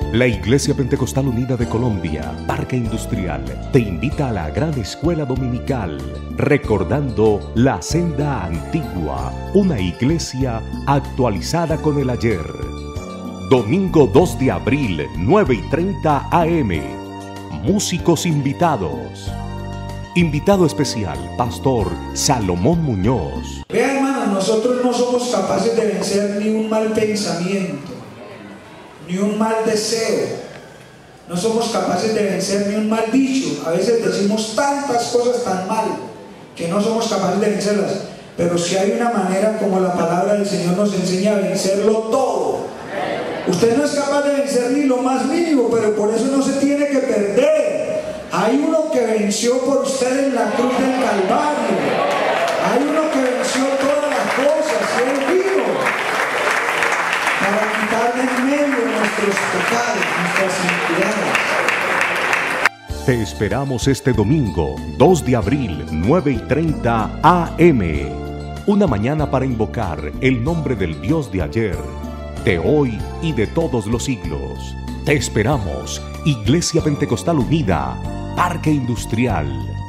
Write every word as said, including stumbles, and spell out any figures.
La Iglesia Pentecostal Unida de Colombia, Parque Industrial, te invita a la Gran Escuela Dominical, recordando la senda antigua, una iglesia actualizada con el ayer. Domingo dos de abril, nueve y treinta a eme. Músicos invitados. Invitado especial, Pastor Salomón Muñoz. Vean, hermanos, nosotros no somos capaces de vencer ni un mal pensamiento, ni un mal deseo. No somos capaces de vencer ni un mal dicho. A veces decimos tantas cosas tan mal que no somos capaces de vencerlas. Pero si hay una manera, como la palabra del Señor nos enseña, a vencerlo todo. Usted no es capaz de vencer ni lo más mínimo, pero por eso no se tiene que perder. Hay uno que venció por usted en la cruz del Calvario. Hay uno que venció todas las cosas, y Él vino para quitar de en medio nuestros pecados, nuestras iniquidades. Te esperamos este domingo, dos de abril, nueve y treinta a eme. Una mañana para invocar el nombre del Dios de ayer, de hoy y de todos los siglos. Te esperamos, Iglesia Pentecostal Unida, Parque Industrial.